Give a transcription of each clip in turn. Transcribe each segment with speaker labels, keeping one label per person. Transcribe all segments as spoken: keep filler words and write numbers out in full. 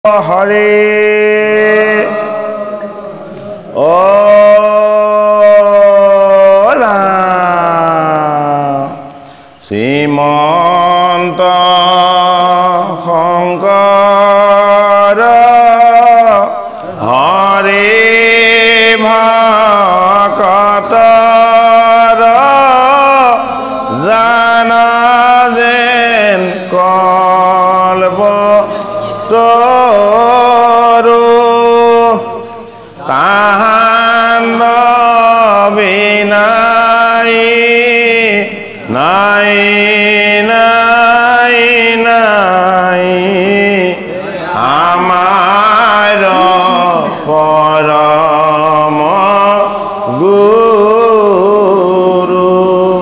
Speaker 1: হরে ও শ্রীমন্ত শঙ্কৰ হরে ভকতৰ জানা যেন কল্প তৰু তাহান বিনাই নাই নাই নাই আমাৰ পৰম গুৰু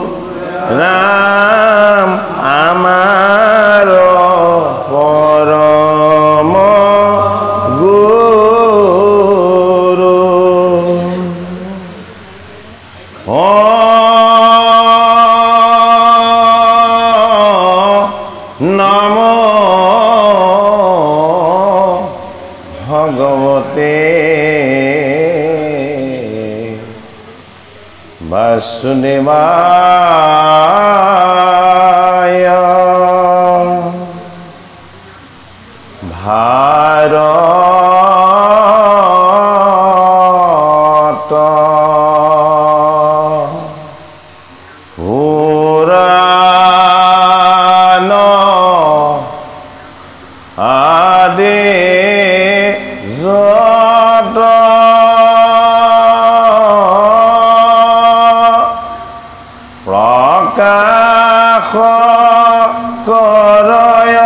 Speaker 1: ৰাম আমাৰ পৰম গুৰু ও নমো ভগবতে বাসুদেবায় ভারত পুরাণ আদি যত প্ৰকাশ কৰয়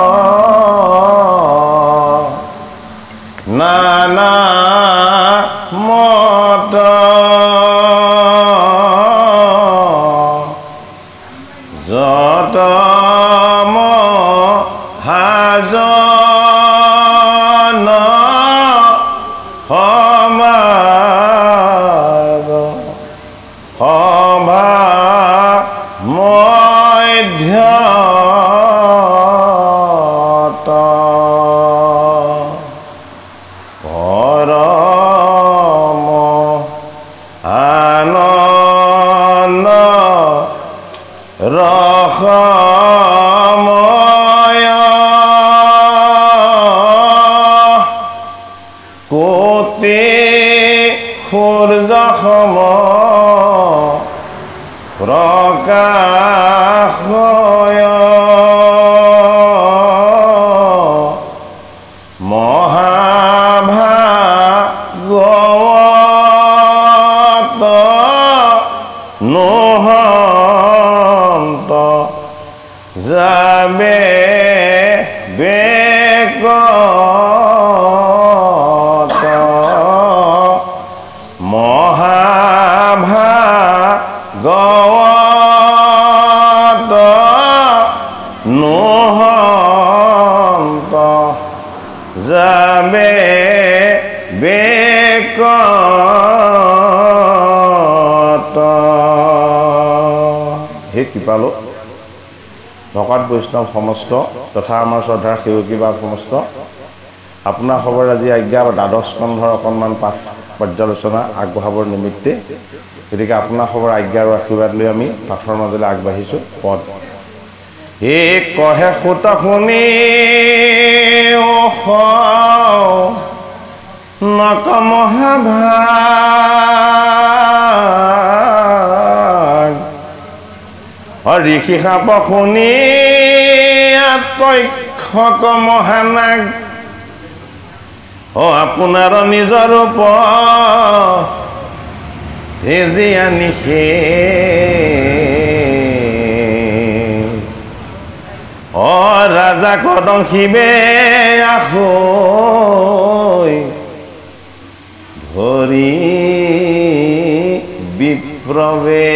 Speaker 1: নানা মত যত মহাজন সমাগ সভা মধ্যত পৰম আনন্দ ৰসময় কোটি সূৰ্যসম প্ৰকাশয় মহাভাগৱত নহন্ত যাবে বেকত মহাভাগৱত নহন্ত যাবে বেকত। হে কৃপালু ভকত বৈষ্ণৱ সমস্ত তথা আমাৰ শ্ৰদ্ধাৰ সেৱকী বা সমস্ত আপোনাৰ খবৰ আজি আজ্ঞা দ্বাদশ স্কন্ধৰ অকণমান পাঠ পৰ্যালোচনা আগবঢ়াবৰ নিমিত্তে গতিকে আপোনাৰ খবৰ আজ্ঞা আৰু আশীৰ্বাদ লৈ আমি পাঠৰ মাজলৈ আগবাঢ়িছোঁ। পদ হে কহে সুত শুনি নক মহাভাগ ঋষি সাপ শুনি তক্ষক মহানাগ অ আপোনাৰ নিজৰ ৰূপ ভেজি আনিছে অ ৰাজা কদম শিৱে আহৈ ধৰি বিপ্ৰৱে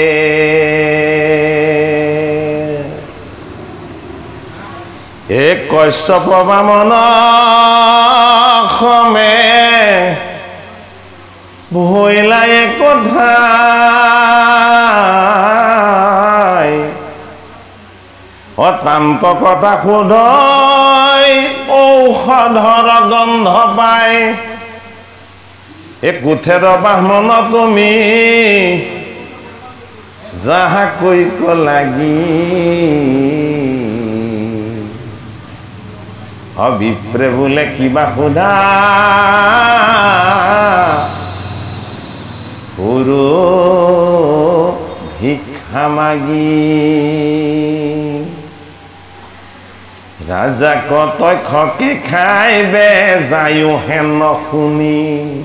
Speaker 1: এ কশ্যপ বামন সমে ভৈলাই কথা অতান্ত কথা সোধয় ঔষধৰ গন্ধ পাই এ কুঠেৰ ব্ৰাহ্মণ তুমি যাহা কৈক লাগি অবিপ্ৰে বোলে কিবা সোধা পুৰু ভিক্ষা মাগি ৰাজা কতই খকে খাইবে যায়ো হেন শুনি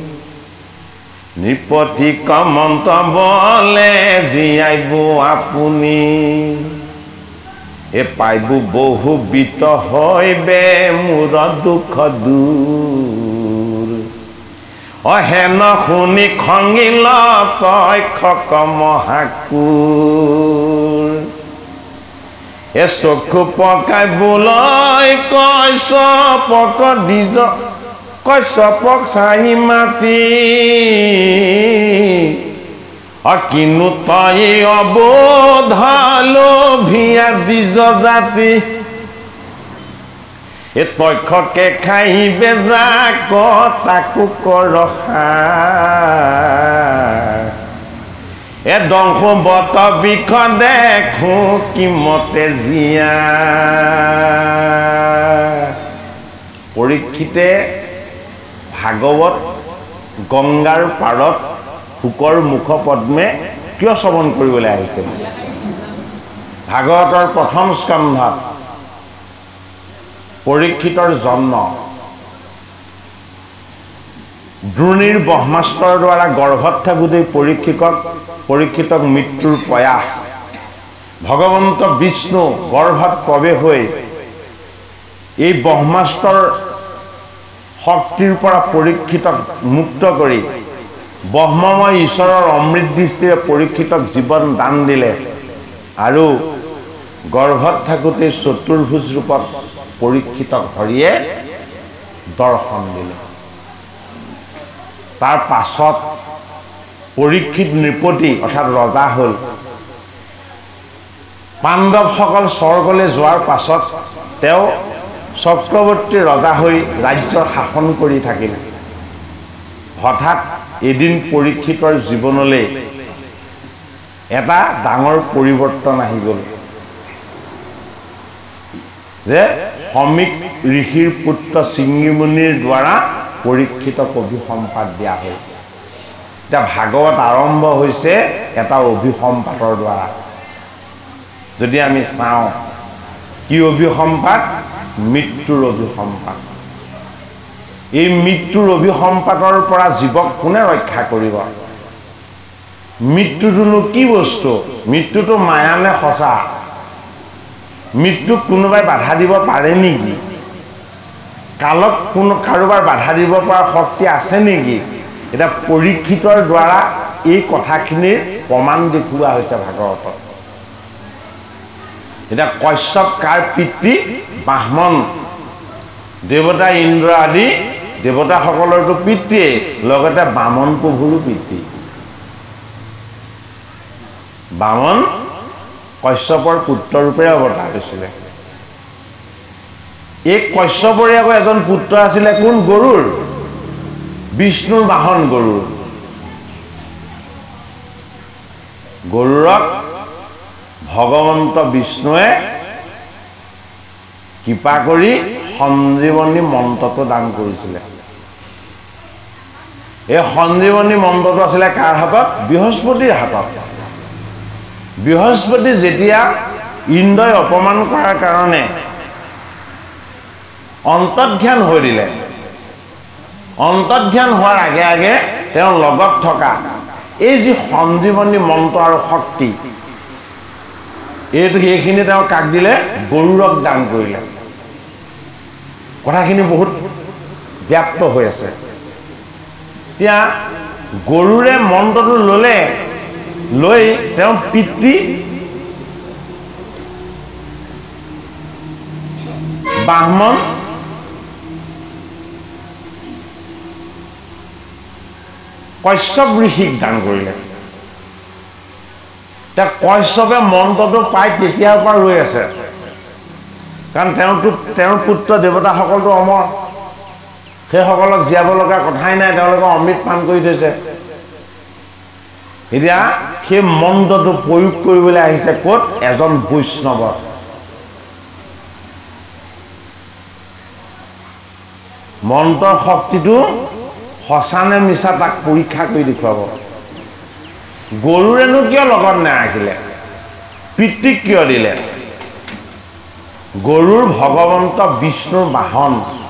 Speaker 1: নৃপতি কমন্ত বলে জীয়াইব আপুনি এ পাইব বহু বিত হইবে মোৰ দুখ দূৰ অহেন শুনি খঙিল কয় খক মহাকুৰ এ চকু পকাই বোলৈ কয় চপক দিজ কয় চপক চাই মাতি অকিনো তই অবোধালো ভিয়া দিজ জাতি এ তক্ষকে খাইবে যাক তাকো কৰসা এ দংশ বত বিষ দেখো কিমতে জীয়া পৰীক্ষিতে ভাগৱত গংগাৰ পাৰত শুকৰ মুখ পদ্মে কিয় শ্ৰৱণ কৰিবলৈ আহিছে ভাগৱতৰ প্ৰথম স্কন্ধত পৰীক্ষিতৰ জন্ম দ্ৰোণীৰ ব্ৰহ্মাস্ত্ৰৰ দ্বাৰা গৰ্ভত থাকোঁতেই পৰীক্ষিতক পৰীক্ষিতক মৃত্যুৰ প্ৰয়াস ভগৱন্ত বিষ্ণু গৰ্ভত প্ৰৱেশ হৈ এই ব্ৰহ্মাস্ত্ৰৰ শক্তিৰ পৰা পৰীক্ষিতক মুক্ত কৰি ব্ৰহ্মময় ঈশ্বৰৰ অমৃত দৃষ্টিৰে পৰীক্ষিতক জীৱন দান দিলে আৰু গৰ্ভত থাকোঁতে চতুৰ্ভুজ ৰূপত পৰীক্ষিতক হৰিয়ে দৰ্শন দিলে তাৰ পাছত পৰীক্ষিত নৃপতি অৰ্থাৎ ৰজা হ'ল পাণ্ডৱসকল স্বৰ্গলৈ যোৱাৰ পাছত তেওঁ চক্ৰৱৰ্তী ৰজা হৈ ৰাজ্যৰ শাসন কৰি থাকিল হঠাৎ এদিন পৰীক্ষিতৰ জীৱনলৈ এটা ডাঙৰ পৰিৱৰ্তন আহি গ'ল যে সমীক ঋষিৰ পুত্ৰ সিংহীমুনিৰ দ্বাৰা পৰীক্ষিতক অভিসম্পাত দিয়া হ'ল এতিয়া ভাগৱত আৰম্ভ হৈছে এটা অভিসম্পাতৰ দ্বাৰা যদি আমি চাওঁ কি অভিসম্পাত মৃত্যুৰ অভিসম্পাত এই মৃত্যুৰ অভিসম্পাতৰ পৰা জীৱক কোনে ৰক্ষা কৰিব মৃত্যুটোনো কি বস্তু মৃত্যুটো মায়া নে সঁচা মৃত্যুক কোনোবাই বাধা দিব পাৰে নেকি কালক কোনো কাৰোবাৰ বাধা দিব পৰা শক্তি আছে নেকি এটা পৰীক্ষিতৰ দ্বাৰা এই কথাখিনিৰ প্ৰমাণ দেখুওৱা হৈছে ভাগৱতত এটা কশ্যপ কাৰ পিতৃ ব্ৰাহ্মণ দেৱতা ইন্দ্ৰ আদি দেৱতাসকলৰতো পিতৃয়ে লগতে বামন প্ৰভুৰো পিতৃ বামন কশ্যপৰ পুত্ৰৰূপে অৱতাৰ হৈছিলে এই কশ্যপৰে আকৌ এজন পুত্ৰ আছিলে কোন গৰুৰ বিষ্ণুৰ বাহন গৰুৰ গৰুৰক ভগৱন্ত বিষ্ণুৱে কৃপা কৰি সঞ্জীৱনী মন্ত্ৰটো দান কৰিছিলে এই সঞ্জীৱনী মন্ত্ৰটো আছিলে কাৰ হাতত বৃহস্পতিৰ হাতত বৃহস্পতি যেতিয়া ইন্দ্ৰই অপমান কৰাৰ কাৰণে অন্তৰ্ধান হৈ দিলে অন্তৰ্ধান হোৱাৰ আগে আগে তেওঁ লগত থকা এই যি সঞ্জীৱনী মন্ত্ৰ আৰু শক্তি এইটো এইখিনি তেওঁ কাক দিলে গৰুৰক দান কৰিলে কথাখিনি বহুত ব্যাপ্ত হৈ আছে এতিয়া গৰুৰে মন্ত্ৰটো ললে লৈ তেওঁ পিতৃ ব্ৰাহ্মণ কশ্যপ ঋষিক দান কৰিলে এতিয়া কশ্যপে মন্ত্ৰটো পাই তেতিয়াৰ পৰা ৰৈ আছে কাৰণ তেওঁতো তেওঁৰ পুত্ৰ দেৱতাসকলতো অমৰ সেইসকলক জীয়াব লগা কথাই নাই তেওঁলোকে অমৃত পান কৰি থৈছে এতিয়া সেই মন্ত্ৰটো প্ৰয়োগ কৰিবলৈ আহিছে ক'ত এজন বৈষ্ণৱত মন্ত্ৰৰ শক্তিটো সঁচানে মিছা তাক পৰীক্ষা কৰি দেখুৱাব গৰুৰেনো কিয় লগত নাৰাখিলে পিতৃক কিয় দিলে গৰুৰ ভগৱন্ত বিষ্ণুৰ বাহন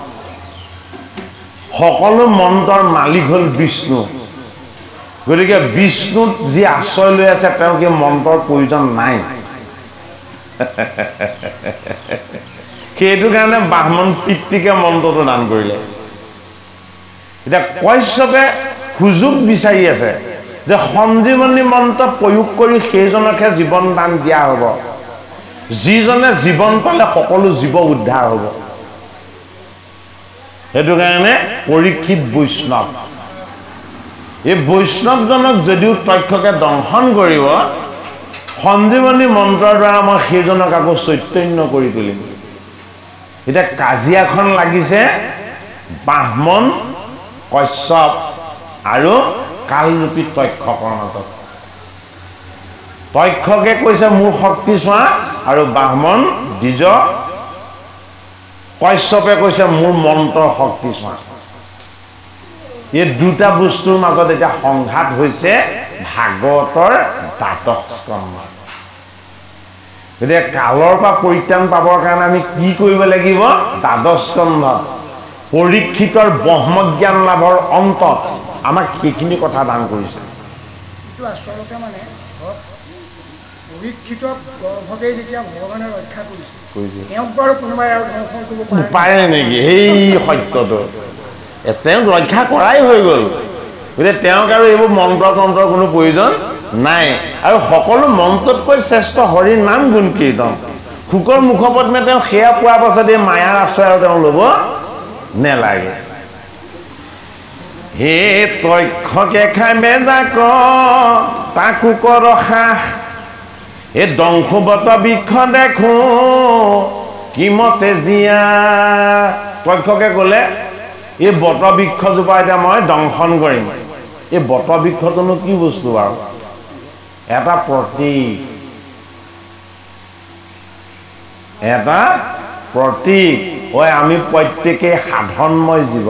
Speaker 1: সকলো মন্ত্ৰৰ মালিক হ'ল বিষ্ণু গতিকে বিষ্ণুত যি আশ্ৰয় লৈ আছে তেওঁ কি মন্ত্ৰৰ প্ৰয়োজন নাই সেইটো কাৰণে ব্ৰাহ্মণ পিতৃকে মন্ত্ৰটো দান কৰিলে এতিয়া কশ্যপে সুযোগ বিচাৰি আছে যে সঞ্জীৱনী মন্ত্ৰ প্ৰয়োগ কৰি সেইজনকহে জীৱন দান দিয়া হ'ব যিজনে জীৱন পালে সকলো জীৱ উদ্ধাৰ হ'ব সেইটো কাৰণে পৰীক্ষিত বৈষ্ণৱ এই বৈষ্ণৱজনক যদিও তক্ষকে দংশন কৰিব সঞ্জীৱনী মন্ত্ৰৰ দ্বাৰা মই সেইজনক আকৌ চৈতন্য কৰি তুলিম এতিয়া কাজিয়াখন লাগিছে ব্ৰাহ্মণ কশ্যপ আৰু কালৰূপী তক্ষকৰ মাজত তক্ষকে কৈছে মোৰ শক্তি চোৱা আৰু ব্ৰাহ্মণ দ্বিজ কশ্যপে কৈছে মোৰ মন্ত্ৰৰ শক্তি চোৱা এই দুটা বস্তুৰ মাজত এটা সংঘাত হৈছে ভাগৱতৰ দ্বাদশ স্কন্ধ গতিকে কালৰ পৰা পৰিত্ৰাণ পাবৰ কাৰণে আমি কি কৰিব লাগিব দ্বাদশ স্কন্ধত পৰীক্ষিতৰ ব্ৰহ্মজ্ঞান লাভৰ অন্তত আমাক সেইখিনি কথা দান কৰিছে
Speaker 2: আচলতে মানে পৰীক্ষিতক গৰ্ভতে যেতিয়া ভগৱানে ৰক্ষা কৰিছে তেওঁক বাৰু কোনোবাই আৰু ধ্বংস কৰিব
Speaker 1: পাৰে নেকি সেই সত্যটো তেওঁক ৰক্ষা কৰাই হৈ গ'ল গতিকে তেওঁক আৰু এইবোৰ মন্ত্ৰ তন্ত্ৰৰ কোনো প্ৰয়োজন নাই আৰু সকলো মন্ত্ৰতকৈ শ্ৰেষ্ঠ হৰিৰ নাম গুণ কীৰ্তন শুকৰ মুখপদ্মে তেওঁ সেয়া পোৱাৰ পাছত এই মায়াৰ আশ্ৰয় আৰু তেওঁ ল'ব নেলাগে হে তক্ষকে খাই বেজাক তাকো কৰ সাহ এই দংশবত বৃক্ষ দেখো কিমতে জীয়া তক্ষকে ক'লে এই বট বৃক্ষজোপা এতিয়া মই দংশন কৰিম এই বট বৃক্ষটোনো কি বস্তু বাৰু এটা প্ৰতীক এটা প্ৰতীক হয় আমি প্ৰত্যেকেই সাধনময় জীৱ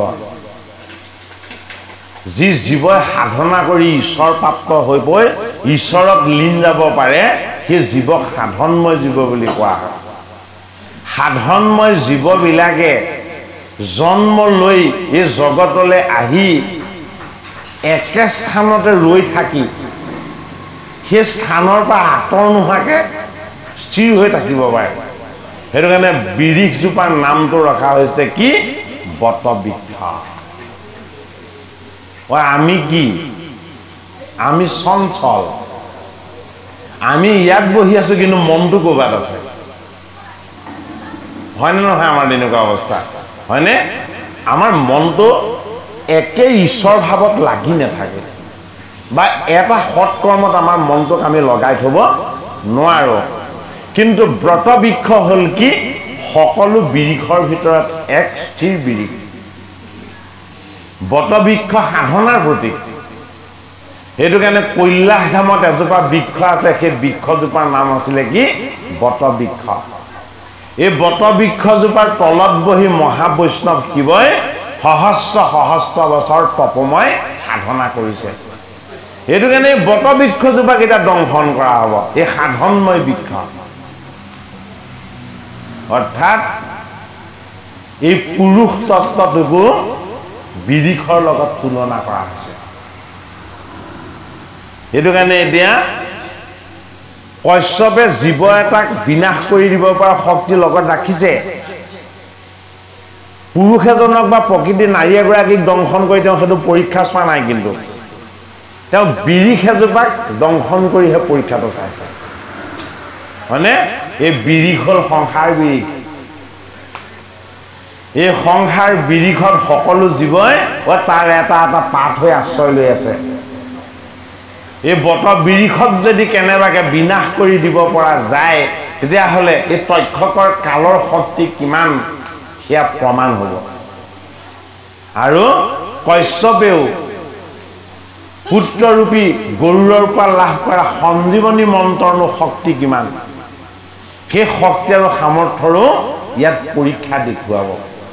Speaker 1: যি জীৱই সাধনা কৰি ঈশ্বৰ প্ৰাপ্ত হৈ পৰি ঈশ্বৰত লীন যাব পাৰে সেই জীৱক সাধনময় জীৱ বুলি কোৱা হয় সাধনময় জীৱবিলাকে জন্ম লৈ এই জগতলৈ আহি একে স্থানতে ৰৈ থাকি সেই স্থানৰ পৰা আঁতৰ নোহোৱাকৈ স্থিৰ হৈ থাকিব পাৰে সেইটো কাৰণে বিৰিখজোপাৰ নামটো ৰখা হৈছে কি বটবৃক্ষ আমি কি আমি চঞ্চল আমি ইয়াত বহি আছো কিন্তু মনটো ক'ৰবাত আছে হয়নে নহয় আমাৰ তেনেকুৱা অৱস্থা হয়নে আমাৰ মনটো একে ঈশ্বৰ ভাৱত লাগি নাথাকে বা এটা সৎকৰ্মত আমাৰ মনটোক আমি লগাই থ'ব নোৱাৰোঁ কিন্তু ব্ৰতবৃক্ষ হ'ল কি সকলো বিৰিখৰ ভিতৰত এক স্থিৰ বিৰিখ বটবৃক্ষ সাধনাৰ প্ৰতীক সেইটো কাৰণে কৈলাশ ধামত এজোপা বৃক্ষ আছে সেই বৃক্ষজোপাৰ নাম আছিলে কি বটবৃক্ষ এই বটবৃক্ষজোপাৰ তলত বহি মহাবৈষ্ণৱ শিৱই সহস্ৰ সহস্ৰ বছৰ তপময় সাধনা কৰিছে সেইটো কাৰণে এই বটবৃক্ষজোপাক এতিয়া দংশন কৰা হ'ব এই সাধনময় বৃক্ষ অৰ্থাৎ এই পুৰুষ তত্ত্বটোকো বিৰিখৰ লগত তুলনা কৰা হৈছে সেইটো কাৰণে এতিয়া কশ্যপে জীৱ এটাক বিনাশ কৰি দিব পৰা শক্তি লগত ৰাখিছে পুৰুষ এজনক বা প্ৰকৃতিৰ নাৰী এগৰাকীক দংশন কৰি তেওঁ সেইটো পৰীক্ষা চোৱা নাই কিন্তু তেওঁ বিৰিখ এজোপাক দংশন কৰিহে পৰীক্ষাটো চাইছে হয়নে এই বিৰিখ হ'ল সংসাৰ বিৰিখ এই সংসাৰ বিৰিখত সকলো জীৱই তাৰ এটা এটা পাঠ হৈ আশ্ৰয় লৈ আছে এই বট বিৰিখত যদি কেনেবাকে বিনাশ কৰি দিব পৰা যায় তেতিয়াহ'লে এই তক্ষকৰ কালৰ শক্তি কিমান সেয়া প্ৰমাণ হ'ব আৰু কশ্যপেও পুত্ৰৰূপী গৰুৰৰ পৰা লাভ কৰা সঞ্জীৱনী মন্ত্ৰনো শক্তি কিমান সেই শক্তি আৰু সামৰ্থ্যৰো ইয়াত পৰীক্ষা দেখুৱাব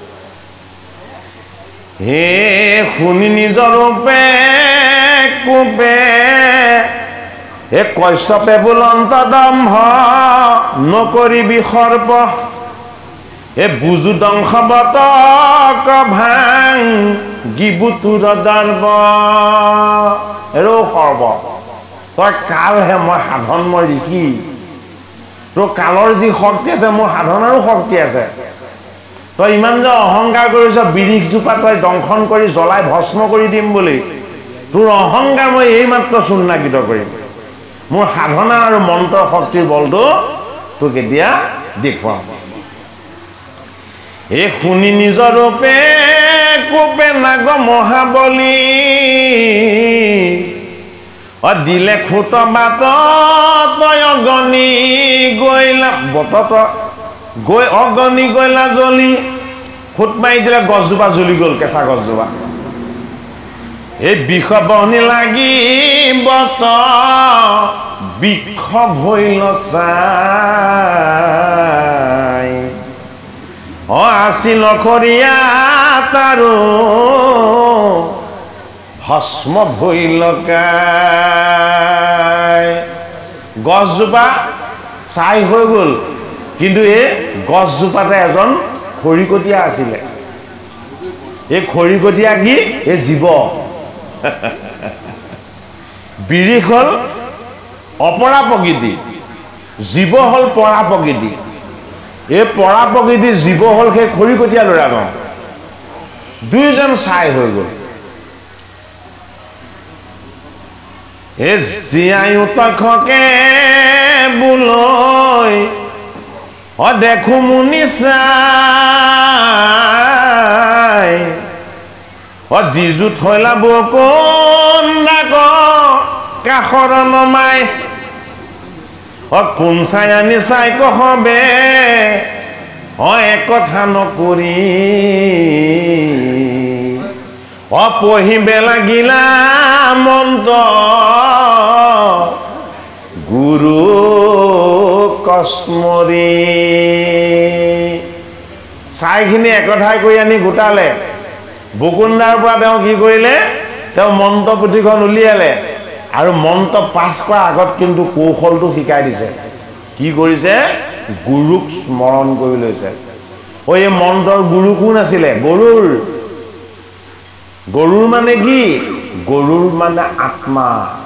Speaker 1: হে শুনি নিজৰ ৰূপে কোপে হে কশ্যপে বুলন্ত দম্ভ নকৰিবি সৰ্প হে বুজু দংশবতক ভাং গিবুতুৰ দৰ্ব এৰো সৰ্ব তই কালহে মই সাধন মই ঋষি তোৰ কালৰ যি শক্তি আছে মোৰ সাধনাৰো শক্তি আছে তই ইমান যে অহংকাৰ কৰিছ বিৰিখজোপা তই দংশন কৰি জ্বলাই ভস্ম কৰি দিম বুলি তোৰ অহংকাৰ মই এইমাত্ৰ চূৰ্ণাকৃত কৰিম মোৰ সাধনা আৰু মন্ত্ৰ শক্তিৰ বলটো তোক এতিয়া দেখুৱাম এই শুনি নিজৰ ৰূপে কোপে নাগ মহাবলী অ দিলে খুত বাট তই অগণি গৈলা বতত গৈ অগণি গৈলা জ্বলি খুট মাৰি দিলে গছজোপা জ্বলি গ'ল কেঁচা গছজোপা এই বিষ বহনি লাগি বত বৃক্ষ ভৈল চাই অ আছিল খৰিয়া তাৰো ভস্ম ভৈলকাই গছজোপা চাই হৈ গ'ল কিন্তু এই গছজোপাতে এজন খৰিকটীয়া আছিলে এই খৰিকটীয়া কি এই জীৱ বিৰিখ হ'ল অপৰা প্ৰকৃতি জীৱ হ'ল পৰা প্ৰকৃতি এই পৰা প্ৰকৃতিৰ জীৱ হ'ল সেই খৰিকটীয়া ল'ৰাজন দুইজন চাই হৈ গ'ল এই জীয়ায়ু তক্ষকে বোলৈ অ দেখো মুনি চাই অ দিজু থৈলা বকুন ডাক কাষৰ নমাই অ কোন চাই আনি চাই কহবে অ একথা নকৰি অ পঢ়িবে লাগিলা মন্ত্ৰ গুৰু কস্মৰি চাইখিনি একঠাই কৰি আনি গোটালে বকুন্দাৰ পৰা তেওঁ কি কৰিলে তেওঁ মন্ত্ৰ পুথিখন উলিয়ালে আৰু মন্ত্ৰ পাঠ কৰাৰ আগত কিন্তু কৌশলটো শিকাই দিছে কি কৰিছে গুৰুক স্মৰণ কৰি লৈছে ঐ এই মন্ত্ৰৰ গুৰু কোন আছিলে গৰুৰ গৰুৰ মানে কি গৰুৰ মানে আত্মা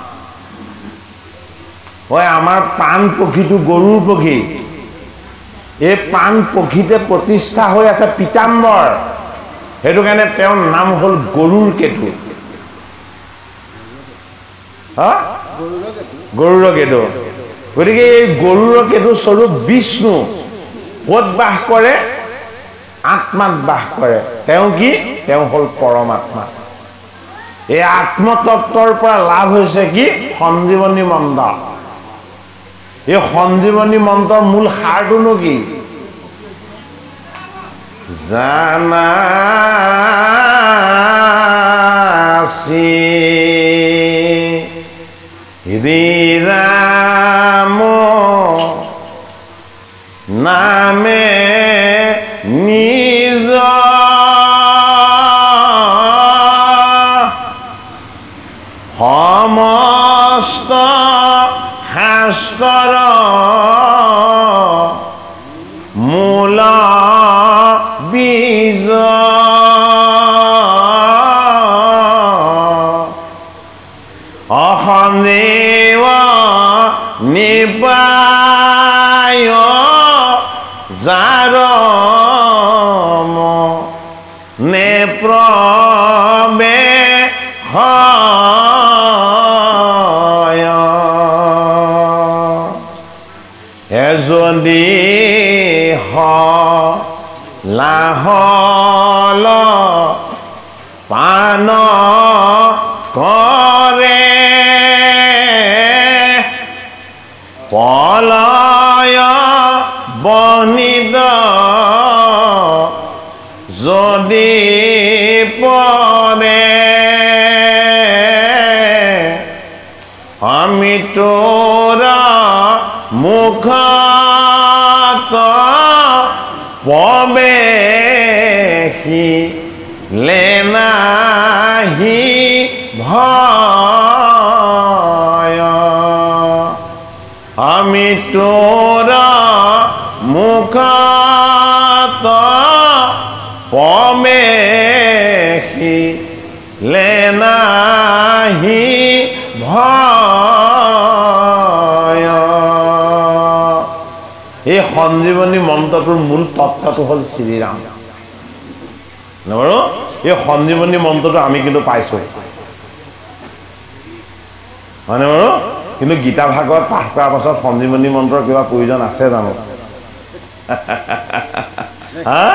Speaker 1: ঐ আমাৰ প্ৰাণ পক্ষীটো গৰুৰ পক্ষী এই প্ৰাণ পক্ষীতে প্ৰতিষ্ঠা হৈ আছে পীতাম্বৰ সেইটো কাৰণে তেওঁৰ নাম হ'ল গৰুৰ কেতু হা গৰুৰ কেতু গতিকে এই গৰুৰ কেতু স্বৰূপ বিষ্ণু ক'ত বাস কৰে আত্মাত বাস কৰে তেওঁ কি তেওঁ হ'ল পৰমাত্মা এই আত্মতত্বৰ পৰা লাভ হৈছে কি সঞ্জীৱনী মন্ত্ৰ এই সঞ্জীৱনী মন্ত্ৰৰ মূল সাৰটোনো কি জানাসি হৃৰাম নামে নিজ সমস্ত শাস্ত্ৰ মূল বীজ অসঞ্জীৱ নিপায় যাৰ নে প্ৰবেশ এজদি লাহল পান কৰে পলয় রে আমি তোরা মুখত প্রবেশিলে নাহি ভয় আমি তোরা মুখত প্রবেশিলে নাহি ভয় এই সঞ্জীৱনী মন্ত্ৰটোৰ মূল তত্ত্বটো হ'ল শ্ৰীৰাম বাৰু এই সঞ্জীৱনী মন্ত্ৰটো আমি কিন্তু পাইছো মানে বাৰু কিন্তু গীতা ভাগৱত পাঠ কৰাৰ পাছত সঞ্জীৱনী মন্ত্ৰৰ কিবা প্ৰয়োজন আছে জানো হা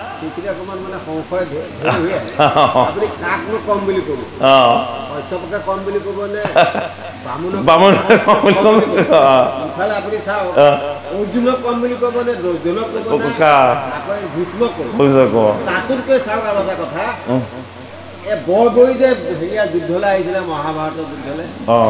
Speaker 3: বৰগৈ যে হেৰিয়া যুদ্ধলৈ আহিছিলে মহাভাৰতৰ যুদ্ধলৈ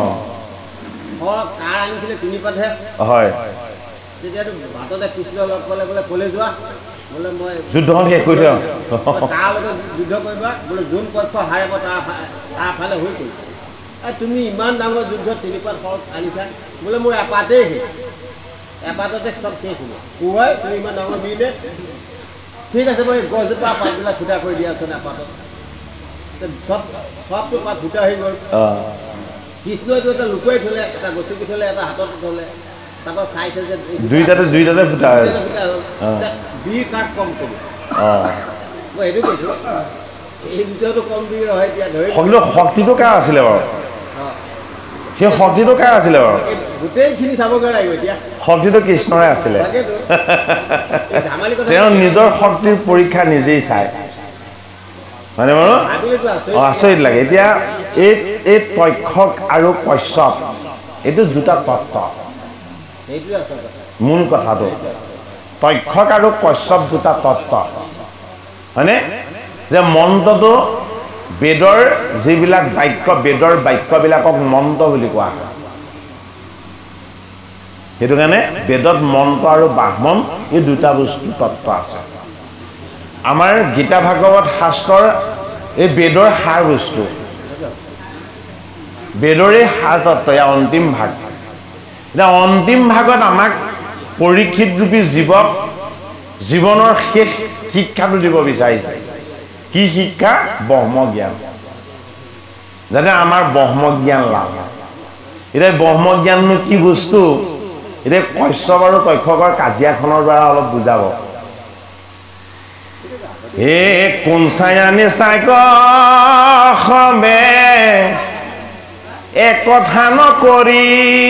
Speaker 3: কাৰ আনিছিলে তিনি পাতহে হয় তেতিয়াতো ভাততে কৃষ্ণ লগ পালে বোলে কলে যোৱা বোলে মই
Speaker 1: যুদ্ধখন শেষ কৰি দিওঁ
Speaker 3: তাৰ লগত যুদ্ধ কৰিবা বোলে যোন পক্ষ হাৰিব তাৰ তাৰ ফালে হৈ গ'ল তুমি ইমান ডাঙৰ যুদ্ধ তিনি পাত ফল আনিছা বোলে মোৰ এপাতেই শেষ এপাততে চব শেষ হ'ব কোৱাই তুমি ইমান ডাঙৰ বিলে ঠিক আছে মই গছজোপা পাতবিলাক ফুটা কৰি দিয়াচোন এপাতত সব সবটো পাত ফুটা হৈ গ'ল কৃষ্ণইটো এটা লুকুৱাই থলে এটা গছকি থলে এটা হাতত থলে তাৰপৰা চাইছে যে
Speaker 1: দুইটাতে দুইটাতে ফুটা হ'ল
Speaker 3: বীৰ কাক কম কৰিব মই এইটো কৈছোঁ এই দুটাটো কম বীৰ হয় এতিয়া ধৰি
Speaker 1: শক্তিটো কাৰ আছিলে বাৰু সেই শক্তিটো কাৰ আছিলে বাৰু
Speaker 3: গোটেইখিনি চাবগৈ লাগিব এতিয়া
Speaker 1: শক্তিটো কৃষ্ণৰে আছিলে তেওঁ নিজৰ শক্তিৰ পৰীক্ষা নিজেই চায় মানে বাৰু আচৰিত লাগে এতিয়া এই এই তক্ষক আৰু কশ্যপ এইটো দুটা তত্ত্ব মূল কথাটো তক্ষক আৰু কশ্যপ দুটা তত্ত্ব হয়নে যে মন্ত্ৰটো বেদৰ যিবিলাক বাক্য বেদৰ বাক্যবিলাকক মন্ত্ৰ বুলি কোৱা হয় সেইটো কাৰণে বেদত মন্ত্ৰ আৰু বাহ্মণ এই দুটা বস্তু তত্ত্ব আছে আমাৰ গীতা ভাগৱত শাস্ত্ৰৰ এই বেদৰ সাৰ বস্তু বেদৰে সাৰ তত্ত্ব ইয়াৰ অন্তিম ভাগ এতিয়া অন্তিম ভাগত আমাক পৰীক্ষিত ৰূপী জীৱক জীৱনৰ শেষ শিক্ষাটো দিব বিচাৰিছে কি শিক্ষা ব্ৰহ্ম জ্ঞান যাতে আমাৰ ব্ৰহ্ম জ্ঞান লাভ হয় এতিয়া ব্ৰহ্ম জ্ঞাননো কি বস্তু এতিয়া কশ্যপ আৰু তক্ষকৰ কাজিয়াখনৰ দ্বাৰা অলপ বুজাব হে কোনচায়ানি চাইক সবে এক কথা নকৰি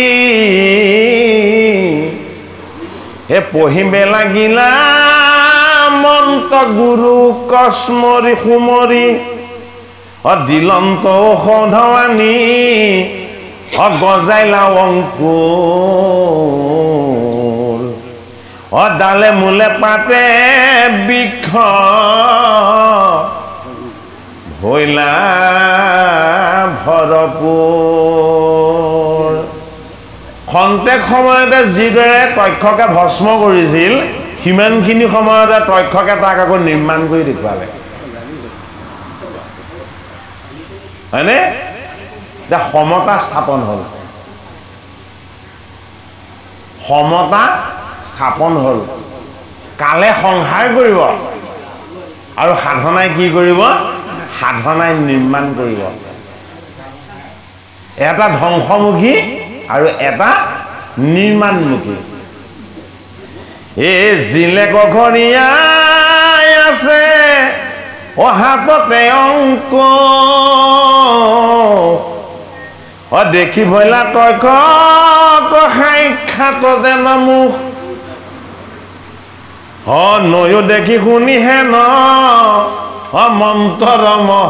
Speaker 1: হে পঢ়িবে লাগিলা মন্ত্ৰ গুৰু কস্মৰি সুমৰি অ দিলন্ত ঔষধৱানী অ গজাইলা অংকুৰ অ ডালে মূলে পাতে বৃক্ষ ভৈলা ভৰপূৰ খন্তেক সময়তে যিদৰে তক্ষকে ভস্ম কৰিছিল সিমানখিনি সময়তে তক্ষকে তাক আকৌ নিৰ্মাণ কৰি দেখুৱালে হয়নে এতিয়া সমতা স্থাপন হ'ল সমতা স্থাপন হ'ল কালে সংহাৰ কৰিব আৰু সাধনাই কি কৰিব সাধনাই নিৰ্মাণ কৰিব এটা ধ্বংসমুখী আৰু এটা নিৰ্মাণমুখী এই জিলে গঘৰীয়াই আছে ও হাততে অংক ও দেখি ভৈলা তক্ষক সাক্ষাৎ যেন মুখ অ নয়ো দেখি শুনি হেন অ মন্ত্ৰ মহ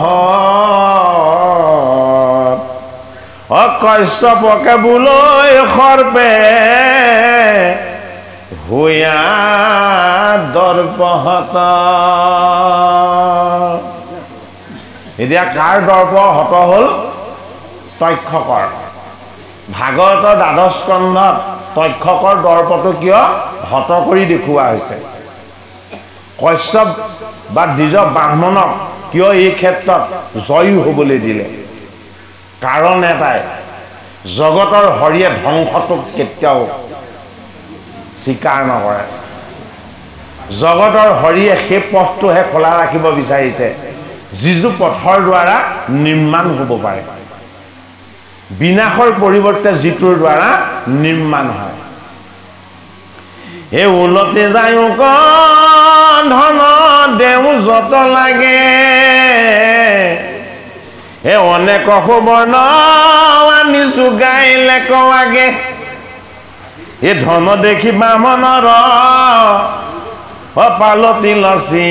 Speaker 1: অ কশ্যপকে বোলৈ সৰ্পে হুয়া দৰ্পহত এতিয়া কাৰ দৰ্প হত হ'ল তক্ষকৰ ভাগৱতৰ দ্বাদশ স্কন্ধত তক্ষকৰ দৰ্পটো কিয় হত কৰি দেখুওৱা হৈছে কশ্যপ বা দ্বিজ ব্ৰাহ্মণক কিয় এই ক্ষেত্ৰত জয়ী হ'বলৈ দিলে কাৰণ এটাই জগতৰ হৰিয়ে ধ্বংসটোক কেতিয়াও স্বীকাৰ নকৰে জগতৰ হৰিয়ে সেই পথটোহে খোলা ৰাখিব বিচাৰিছে যিটো পথৰ দ্বাৰা নিৰ্মাণ হ'ব পাৰে বিনাশৰ পৰিৱৰ্তে যিটোৰ দ্বাৰা নিৰ্মাণ হয় এই উলতে যায় ধন দেউ যত লাগে এ অনেক সুবৰ্ণ আনি যোগাইলে কৱাগে এ ধন দেখি বামনৰ অপালতি লচি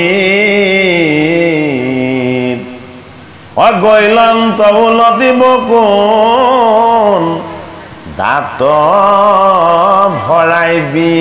Speaker 1: অগৈলন্ত উলতি বকুন দাঁত ভৰাইবি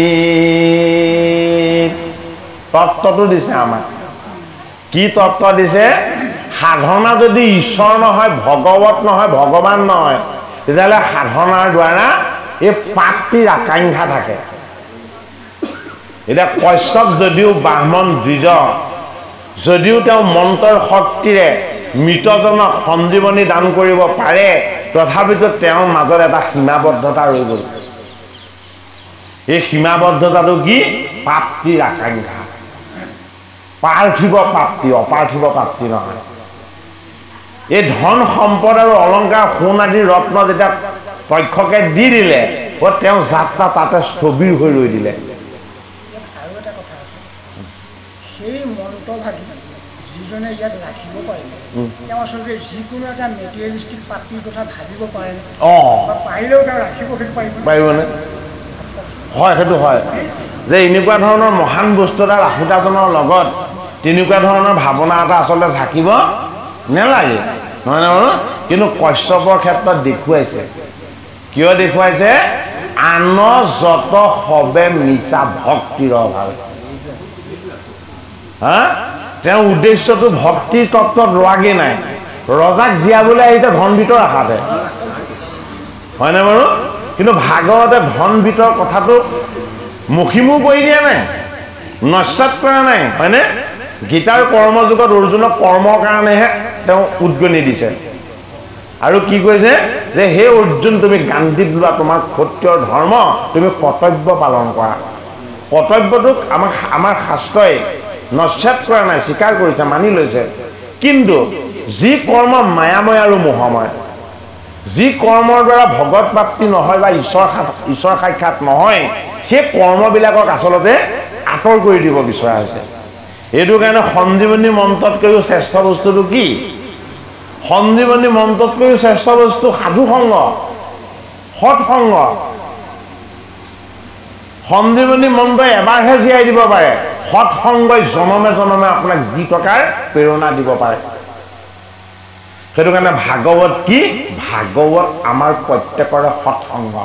Speaker 1: তত্ত্বটো দিছে আমাক কি তত্ত্ব দিছে সাধনা যদি ঈশ্বৰ নহয় ভগৱত নহয় ভগৱান নহয় তেতিয়াহ'লে সাধনাৰ দ্বাৰা এই প্ৰাপ্তিৰ আকাংক্ষা থাকে এতিয়া কশ্যপ যদিও ব্ৰাহ্মণ দ্বিজ যদিও তেওঁ মন্ত্ৰৰ শক্তিৰে মৃতজনক সঞ্জীৱনী দান কৰিব পাৰে তথাপিতো তেওঁৰ মাজত এটা সীমাবদ্ধতা ৰৈ গ'ল এই সীমাবদ্ধতাটো কি প্ৰাপ্তিৰ আকাংক্ষা পাৰ্থিৱ প্ৰাপ্তি অপাৰ্থিৱ প্ৰাপ্তি নহয় এই ধন সম্পদ আৰু অলংকাৰ সোণ আদি ৰত্ন যেতিয়া তক্ষকে দি দিলে তেওঁ যাত্ৰা তাতে স্থবিৰ হৈ ৰৈ দিলে
Speaker 2: আৰু এটা কথা আছে সেই মন্ত্ৰভাগী যিজনে ইয়াত ৰাখিব পাৰিলে তেওঁ আচলতে যিকোনো এটা মেটেৰিয়েলিষ্টিক প্ৰাপ্তিৰ কথা ভাবিব পাৰে
Speaker 1: অঁ
Speaker 2: বা পাৰিলেও তেওঁ ৰাখিব সেইটো পাৰিব
Speaker 1: পাৰিবনে হয় সেইটো হয় যে এনেকুৱা ধৰণৰ মহান বস্তু এটা ৰাখোতাজনৰ লগত তেনেকুৱা ধৰণৰ ভাৱনা এটা আচলতে থাকিব নেলাগে নহয় নহয় কিন্তু কশ্যপৰ ক্ষেত্ৰত দেখুৱাইছে কিয় দেখুৱাইছে আন যত সবে মিছা ভক্তিৰ অভাৱ হা তেওঁৰ উদ্দেশ্যটো ভক্তিৰ তত্ত্বত ৰোৱাগে নাই ৰজাক জীয়াবলৈ আহিছে ধন ভিতৰ আশাতে হয়নে বাৰু কিন্তু ভাগৱতে ধন ভিতৰ কথাটো মুখিমুখ কৰি দিয়া নাই নস্যাৎ কৰা নাই হয়নে গীতাৰ কৰ্মযুগত অৰ্জুনক কৰ্মৰ কাৰণেহে তেওঁ উদ্গনি দিছে আৰু কি কৈছে যে হে অৰ্জুন তুমি গান্ধীত লোৱা তোমাৰ ক্ষত্ৰিয়ৰ ধৰ্ম তুমি কৰ্তব্য পালন কৰা কৰ্তব্যটোক আমাৰ আমাৰ শাস্ত্ৰই নস্যাৎ কৰা নাই স্বীকাৰ কৰিছে মানি লৈছে কিন্তু যি কৰ্ম মায়াময় আৰু মোহময় যি কৰ্মৰ দ্বাৰা ভগৱত প্ৰাপ্তি নহয় বা ঈশ্বৰ ঈশ্বৰ সাক্ষাৎ নহয় সেই কৰ্মবিলাকক আচলতে আঁতৰ কৰি দিব বিচৰা হৈছে এইটো কাৰণে সঞ্জীৱনী মন্ত্ৰতকৈও শ্ৰেষ্ঠ বস্তুটো কি সঞ্জীৱনী মন্ত্ৰতকৈও শ্ৰেষ্ঠ বস্তু সাধুসংগ সৎসংগ সঞ্জীৱনী মন্ত্ৰই এবাৰহে জীয়াই দিব পাৰে সৎসংগই জনমে জনমে আপোনাক যি টকাৰ প্ৰেৰণা দিব পাৰে সেইটো কাৰণে ভাগৱত কি ভাগৱত আমাৰ প্ৰত্যেকৰে সৎসংগ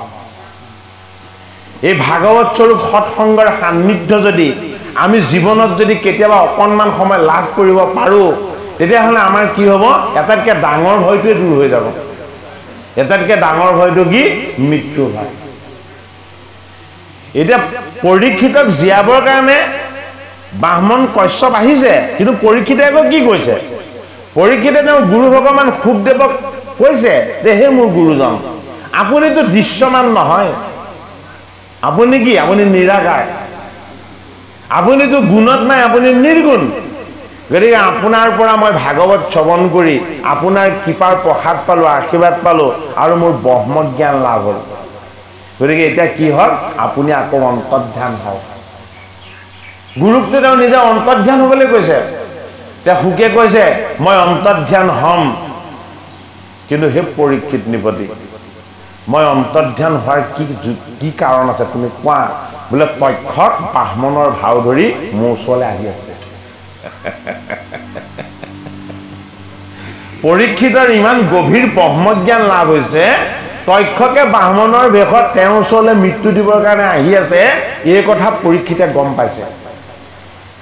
Speaker 1: এই ভাগৱত স্বৰূপ সৎসংগৰ সান্নিধ্য যদি আমি জীৱনত যদি কেতিয়াবা অকণমান সময় লাভ কৰিব পাৰোঁ তেতিয়াহ'লে আমাৰ কি হ'ব এটাতকৈ ডাঙৰ ভয়টোৱে দূৰ হৈ যাব এটাতকৈ ডাঙৰ ভয়টো কি মৃত্যু ভয় এতিয়া পৰীক্ষিতক জীয়াবৰ কাৰণে ব্ৰাহ্মণ কশ্যপ আহিছে কিন্তু পৰীক্ষিতে আকৌ কি কৈছে পৰীক্ষিতে তেওঁ গুৰু ভগৱান শুকদেৱক কৈছে যে হে মোৰ গুৰুজন আপুনিতো দৃশ্যমান নহয় আপুনি কি আপুনি নিৰাকাৰ আপুনিতো গুণত নাই আপুনি নিৰ্গুণ গতিকে আপোনাৰ পৰা মই ভাগৱত শ্ৰৱণ কৰি আপোনাৰ কৃপাৰ প্ৰসাদ পালোঁ আশীৰ্বাদ পালোঁ আৰু মোৰ ব্ৰহ্মজ্ঞান লাভ হ'ল গতিকে এতিয়া কি হওক আপুনি আকৌ অন্তৰ্ধান হওক গুৰুকটো তেওঁ নিজে অন্তৰ্ধান হ'বলৈ কৈছে তেওঁ শুকে কৈছে মই অন্তৰ্ধান হ'ম কিন্তু সেই পৰীক্ষিত নিপতি মই অন্তৰ্ধান হোৱাৰ কি কি কাৰণ আছে তুমি কোৱা বোলে তক্ষক ব্ৰাহ্মণৰ ভাও ধৰি মোৰ ওচৰলৈ আহি আছে পৰীক্ষিতৰ ইমান গভীৰ ব্ৰহ্মজ্ঞান লাভ হৈছে তক্ষকে ব্ৰাহ্মণৰ বেশত তেওঁৰ ওচৰলৈ মৃত্যু দিবৰ কাৰণে আহি আছে এই কথা পৰীক্ষিতে গম পাইছে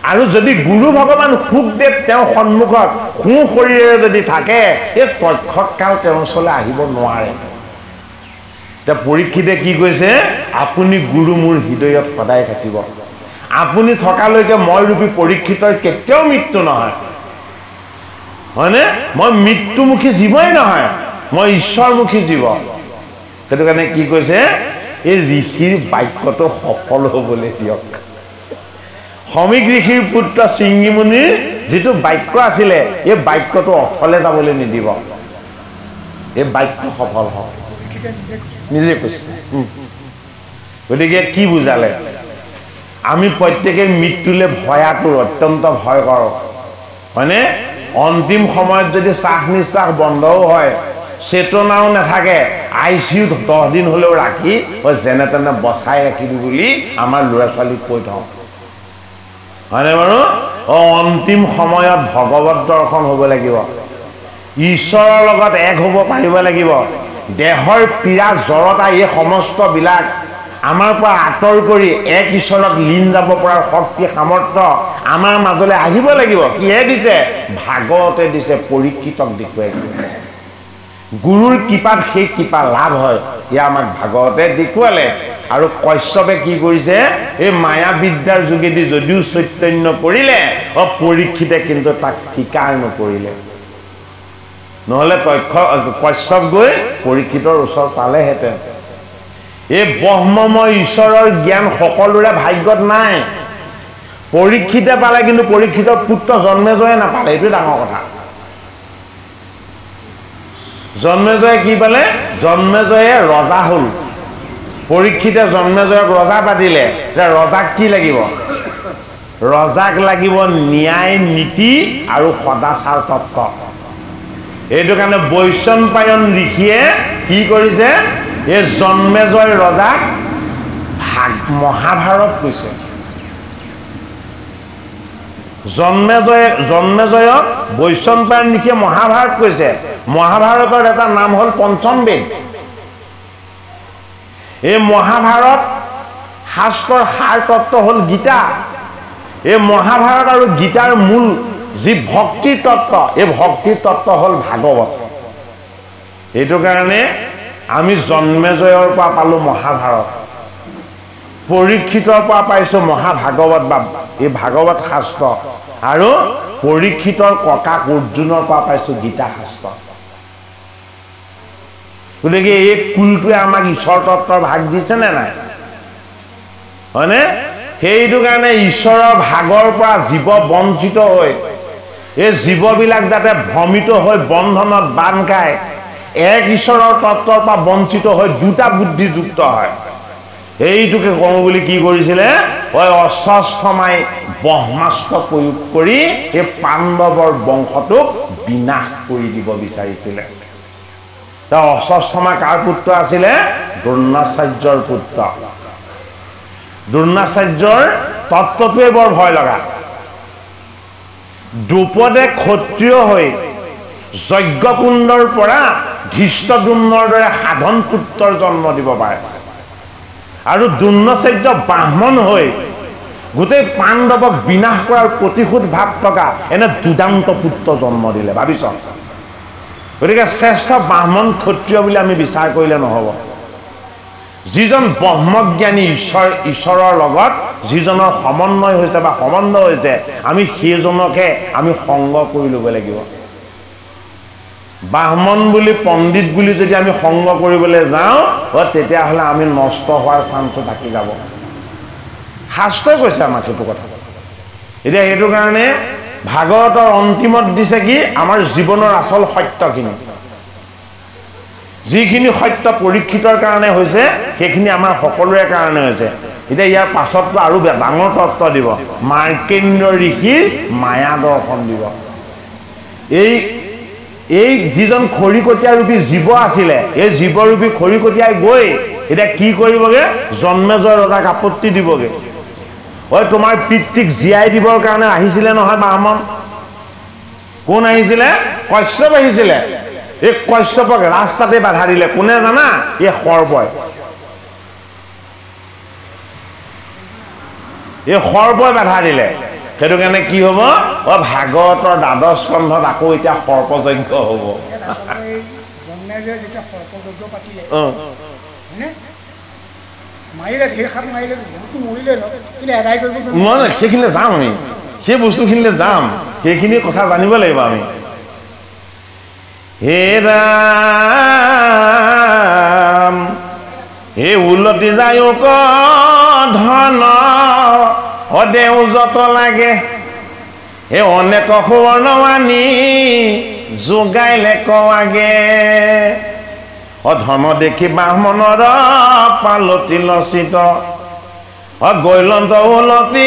Speaker 1: আৰু যদি গুৰু ভগৱান শুকদেৱ তেওঁৰ সন্মুখত সোঁ শৰীৰেৰে যদি থাকে এই তক্ষকাল তেওঁৰ ওচৰলৈ আহিব নোৱাৰে এতিয়া পৰীক্ষিতে কি কৈছে আপুনি গুৰু মোৰ হৃদয়ত সদায় থাকিব আপুনি থকালৈকে মই ৰূপী পৰীক্ষিতৰ কেতিয়াও মৃত্যু নহয় হয়নে মই মৃত্যুমুখী জীৱই নহয় মই ঈশ্বৰমুখী জীৱ সেইটো কাৰণে কি কৈছে এই ঋষিৰ বাক্যটো সফল হ'বলৈ দিয়ক সমীক ঋষিৰ পুত্ৰ সিংহীমুনিৰ যিটো বাক্য আছিলে এই বাক্যটো অফলে যাবলৈ নিদিব এই বাক্য সফল হওক নিজে কৈছে গতিকে কি বুজালে আমি প্ৰত্যেকে মৃত্যুলৈ ভয়াতুৰ অত্যন্ত ভয় কৰোঁ হয়নে অন্তিম সময়ত যদি শ্বাস নিশ্বাস বন্ধও হয় চেতনাও নাথাকে আই চি ইউত দহ দিন হ'লেও ৰাখি যেনে তেনে বচাই ৰাখিবি বুলি আমাৰ ল'ৰা ছোৱালীক কৈ থওঁ হয়নে বাৰু অ অন্তিম সময়ত ভগৱত দৰ্শন হ'ব লাগিব ঈশ্বৰৰ লগত এক হ'ব পাৰিব লাগিব দেহৰ পীড়া জড়তা এই সমস্তবিলাক আমাৰ পৰা আঁতৰ কৰি এক ঈশ্বৰত লীন যাব পৰাৰ শক্তি সামৰ্থ্য আমাৰ মাজলৈ আহিব লাগিব কিহে দিছে ভাগৱতে দিছে পৰীক্ষিতক দেখুৱাইছে গুৰুৰ কৃপাত সেই কৃপা লাভ হয় ইয়া আমাক ভাগৱতে দেখুৱালে আৰু কশ্যপে কি কৰিছে এই মায়া বিদ্যাৰ যোগেদি যদিও চৈতন্য কৰিলে অ পৰীক্ষিতে কিন্তু তাক স্বীকাৰ নকৰিলে নহলে কশ্যপ গৈ পৰীক্ষিতৰ ওচৰ পালেহেঁতেন এই ব্ৰহ্মময় ঈশ্বৰৰ জ্ঞান সকলোৰে ভাগ্যত নাই পৰীক্ষিতে পালে কিন্তু পৰীক্ষিতৰ পুত্ৰ জন্মেজয়ে নাপালে এইটো ডাঙৰ কথা জন্মেজয়ে কি পালে জন্মেজয়ে ৰজা হ'ল পৰীক্ষিতে জন্মেজয়ক ৰজা পাতিলে যে ৰজাক কি লাগিব ৰজাক লাগিব ন্যায় নীতি আৰু সদাচাৰ তত্ত্ব এইটো কাৰণে বৈশম্পায়ন ঋষিয়ে কি কৰিছে এই জন্মেজয় ৰজাক মহাভাৰত কৈছে জন্মেজয় জন্মেজয়ক বৈশম্পায়ন ঋষিয়ে মহাভাৰত কৈছে মহাভাৰতৰ এটা নাম হ'ল পঞ্চম বেদ এই মহাভাৰত শাস্ত্ৰৰ সাৰ তত্ত্ব হ'ল গীতা এই মহাভাৰত আৰু গীতাৰ মূল যি ভক্তিৰ তত্ত্ব এই ভক্তিৰ তত্ত্ব হ'ল ভাগৱত এইটো কাৰণে আমি জন্মেজয়ৰ পৰা পালোঁ মহাভাৰত পৰীক্ষিতৰ পৰা পাইছোঁ মহাভাগৱত বা এই ভাগৱত শাস্ত্ৰ আৰু পৰীক্ষিতৰ ককাক অৰ্জুনৰ পৰা পাইছোঁ গীতা শাস্ত্ৰ গতিকে এই কুলটোৱে আমাক ঈশ্বৰ তত্ত্বৰ ভাগ দিছে নে নাই হয়নে সেইটো কাৰণে ঈশ্বৰৰ ভাগৰ পৰা জীৱ বঞ্চিত হৈ এই জীৱবিলাক যাতে ভ্ৰমিত হৈ বন্ধনত বান্ধ খায় এক ঈশ্বৰৰ তত্ত্বৰ পৰা বঞ্চিত হৈ দুটা বুদ্ধিযুক্ত হয় এইটোকে কওঁ বুলি কি কৰিছিলে হয় অশ্বস্থমাই ব্ৰহ্মাস্ত্ৰ প্ৰয়োগ কৰি এই পাণ্ডৱৰ বংশটোক বিনাশ কৰি দিব বিচাৰিছিলে অশ্বস্থমা কাৰ পুত্ৰ আছিলে দ্ৰোণাচাৰ্যৰ পুত্ৰ দ্ৰোণাচাৰ্যৰ তত্ত্বটোৱে বৰ ভয় লগা দ্ৰুপদে ক্ষত্ৰিয় হৈ যজ্ঞকুণ্ডৰ পৰা ধৃষ্টদ্যুম্নৰ দৰে সাধন পুত্ৰৰ জন্ম দিব পাৰে আৰু দ্ৰোণাচাৰ্য ব্ৰাহ্মণ হৈ গোটেই পাণ্ডৱক বিনাশ কৰাৰ প্ৰতিশোধ ভাৱ থকা এনে দুদান্ত পুত্ৰ জন্ম দিলে ভাবিছ গতিকে শ্ৰেষ্ঠ ব্ৰাহ্মণ ক্ষত্ৰিয় বুলি আমি বিচাৰ কৰিলে নহ'ব যিজন ব্ৰহ্মজ্ঞানী ঈশ্বৰ ঈশ্বৰৰ লগত যিজনৰ সমন্বয় হৈছে বা সম্বন্ধ হৈছে আমি সেইজনকে আমি সংগ কৰি ল'ব লাগিব ব্ৰাহ্মণ বুলি পণ্ডিত বুলি যদি আমি সংগ কৰিবলৈ যাওঁ তেতিয়াহ'লে আমি নষ্ট হোৱাৰ চান্সটো থাকি যাব শাস্ত্ৰই কৈছে আমাক সেইটো কথা এতিয়া সেইটো কাৰণে ভাগৱতৰ অন্তিমত দিছে কি আমাৰ জীৱনৰ আচল সত্যখিনি যিখিনি সত্য পৰীক্ষিতৰ কাৰণে হৈছে সেইখিনি আমাৰ সকলোৰে কাৰণে হৈছে এতিয়া ইয়াৰ পাছততো আৰু ডাঙৰ তত্ত্ব দিব মাৰ্কেন্দ্ৰ ঋষিৰ মায়া দৰ্শন দিব এই এই যিজন খৰিকটীয়া ৰূপী জীৱ আছিলে এই জীৱৰূপী খৰিকটীয়াই গৈ এতিয়া কি কৰিবগে জন্মেজয় ৰজাক আপত্তি দিবগে হয় তোমাৰ পিতৃক জীয়াই দিবৰ কাৰণে আহিছিলে নহয় ব্ৰাহ্মণ কোন আহিছিলে কশ্যপ আহিছিলে এই কশ্যপক ৰাস্তাতে বাধা দিলে কোনে জানা এই সৰ্পই এই সৰ্পই বাধা দিলে সেইটো কাৰণে কি হ'ব অ ভাগৱতৰ দ্বাদশ স্কন্ধত আকৌ এতিয়া সৰ্পযজ্ঞ হ'ব নহয় সেইখিনিলে যাম আমি সেই বস্তুখিনিলে যাম সেইখিনি কথা জানিব লাগিব আমি হে ৰাম হে উলটি যায় ধন অদেউ যত লাগে হে অনেক সুবৰ্ণৱাণী যোগাইলে কৱাগে অধন দেখি ব্ৰাহ্মণৰ পালতি লচিত গৈলন্ত উলতি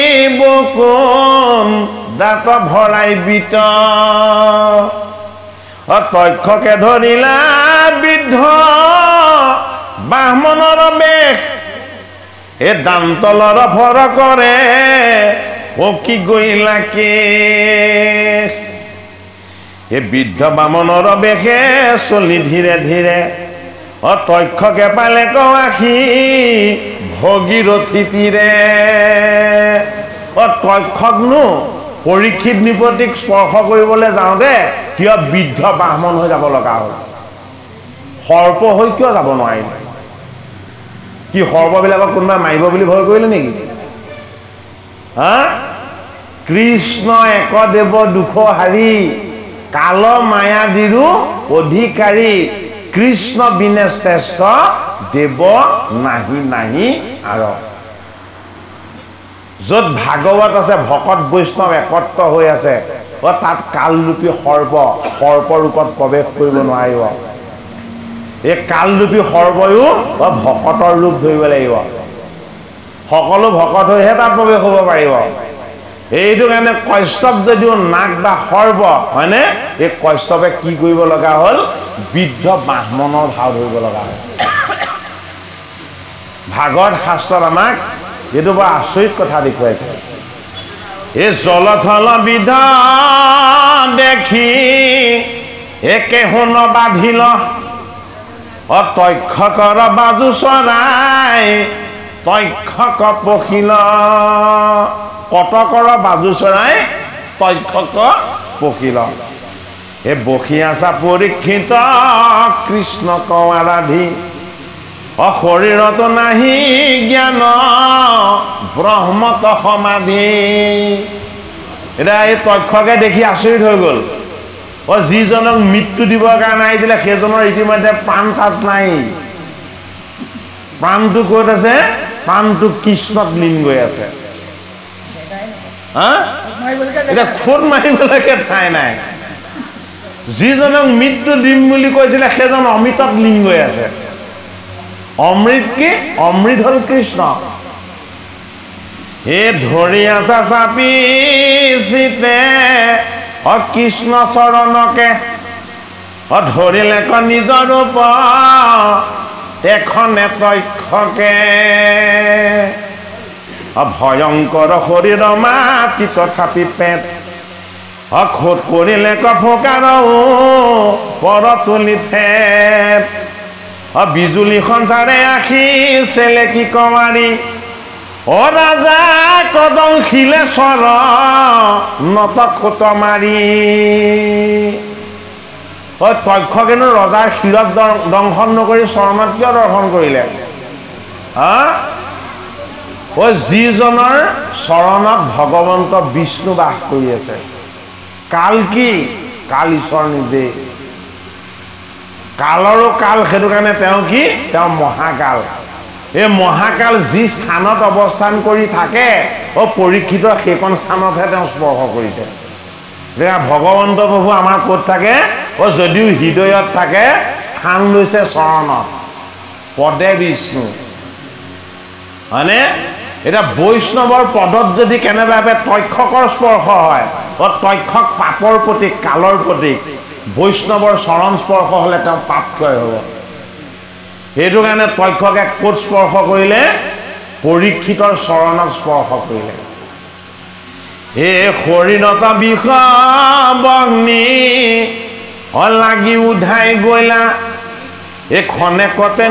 Speaker 1: বকুন দাঁত ভৰাই বিত তক্ষকে ধৰিলা বৃদ্ধ ব্ৰাহ্মণৰ বেশ এ দান্তলৰ ভৰ কৰে ও কি গইলা কে এ বৃদ্ধ বামনৰ বেশে চলি ধীৰে ধীৰে অ তক্ষকে পালে কৱাসি ভগীৰথী তীৰে অ তক্ষকনো পৰীক্ষিত নিপতিক স্পৰ্শ কৰিবলৈ যাওঁতে কিয় বৃদ্ধ ব্ৰাহ্মণ হৈ যাব লগা হ'ল সৰ্প হৈ কিয় যাব নোৱাৰিলে কি সৰ্পবিলাকক কোনোবাই মাৰিব বুলি ভয় কৰিলে নেকি হা কৃষ্ণ একদেৱ দুখ হাৰি কাল মায়া দিৰু অধিকাৰী কৃষ্ণ বিনে শ্ৰেষ্ঠ দেৱ নাহি নাহি আৰু য'ত ভাগৱত আছে ভকত বৈষ্ণৱ একত্ৰ হৈ আছে অ তাত কালৰূপী সৰ্প সৰ্প ৰূপত প্ৰৱেশ কৰিব নোৱাৰিব এই কালৰূপী সৰ্পয়ো অ ভকতৰ ৰূপ ধৰিব লাগিব সকলো ভকত হৈহে তাত প্ৰৱেশ হ'ব পাৰিব এইটো কাৰণে কশ্যপ যদিও নাগ বা সৰ্প হয়নে এই কশ্যপে কি কৰিব লগা হ'ল বৃদ্ধ ব্ৰাহ্মণৰ ভাও ধৰিব লগা হ'ল ভাগৱত শাস্ত্ৰত আমাক এইটো বৰ আচৰিত কথা দেখুৱাইছে এই জলথল বিধ দেখি একে শুন বাধিল অ তক্ষকৰ বাজু চৰাই তক্ষক পখিল কটকৰ বাজু চৰাই তক্ষক পখিল এই বসি আছা পৰীক্ষিত কৃষ্ণ আৰাধি অ শৰীৰত নাহি জ্ঞান ব্ৰহ্মত সমাধি এতিয়া এই তক্ষকে দেখি আচৰিত হৈ গ'ল অ যিজনক মৃত্যু দিবৰ কাৰণে আহিছিলে সেইজনৰ ইতিমধ্যে প্ৰাণ তাত নাই প্ৰাণটো ক'ত আছে প্ৰাণটো কৃষ্ণত লীন গৈ আছে হা এতিয়া খোদ মাৰিবলৈকে ঠাই নাই যিজনক মৃত্যু দিম বুলি কৈছিলে সেইজন অমৃতত লীন গৈ আছে অমৃত কি অমৃত হল কৃষ্ণ হে ধৰি আছা চাপি চিতে অ কৃষ্ণ চৰণকে অ ধৰিলে ক নিজৰ ৰূপ এখনে তক্ষকে অ ভয়ংকৰ শৰীৰ মাতি তথাপি পেট অ খোদ কৰিলে ক ফোকাৰ পৰ তুলি ফেট অ বিজুলী সঞ্চাৰে আখি চেলেকি কমাৰি অ ৰাজা কদম শিলে চৰ নত খোট মাৰি অ তক্ষকেনো ৰজাৰ শিৰত দংশন নকৰি চৰণত কিয় দৰ্শন কৰিলে হা ঐ যিজনৰ চৰণত ভগৱন্ত বিষ্ণু বাস কৰি আছে কাল কি কাল ঈশ্বৰ নিজে কালৰো কাল সেইটো কাৰণে তেওঁ কি তেওঁ মহাকাল এই মহাকাল যি স্থানত অৱস্থান কৰি থাকে অ পৰীক্ষিত সেইখন স্থানতহে তেওঁ স্পৰ্শ কৰিছে এতিয়া ভগৱন্ত প্ৰভু আমাৰ ক'ত থাকে অ যদিও হৃদয়ত থাকে স্থান লৈছে চৰণত পদে বিষ্ণু হয়নে এটা বৈষ্ণৱৰ পদত যদি কেনেবাকৈ তক্ষকৰ স্পৰ্শ হয় অ তক্ষক পাপৰ প্ৰতীক কালৰ প্ৰতীক বৈষ্ণৱৰ চৰণ স্পৰ্শ হলে তেওঁ পাপ ক্ষয় হ'ব সেইটো কাৰণে তক্ষকে ক'ত স্পৰ্শ কৰিলে পৰীক্ষিতৰ চৰণত স্পৰ্শ কৰিলে হে শৰীৰত বিষ বগ্নি লাগি উধাই গইলা এই খনেকতে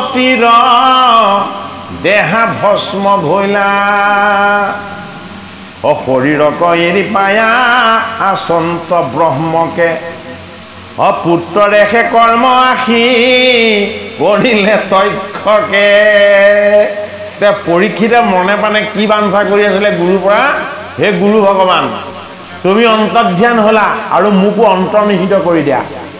Speaker 1: নিপতিৰ দেহা ভস্ম ভৈলা অ শৰীৰক এৰি পায়া আচন্ত ব্ৰহ্মকে অ পুত্ৰৰেখে কৰ্ম আশী কৰিলে তক্ষকে পৰীক্ষিতে মনে পানে কি বাঞ্ছা কৰি আছিলে গুৰুৰ পৰা হে গুৰু ভগৱান তুমি অন্তৰ্ধান হলা আৰু মোকো অন্তৰ্নিহিত কৰি দিয়া